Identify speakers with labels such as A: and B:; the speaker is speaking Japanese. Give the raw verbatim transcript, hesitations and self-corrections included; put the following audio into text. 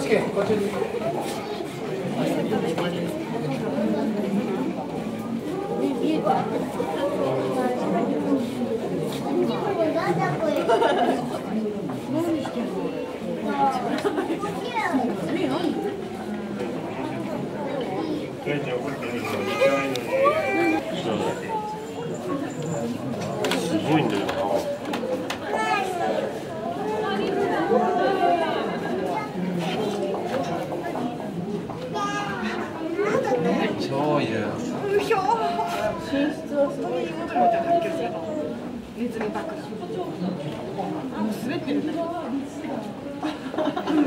A: ちけ、こっちに。
B: すごいんだよな。超いる。
C: 寝室はすごい戻るみたいな発狂するの。ネズミバッグだ。もう滑ってるんだけど。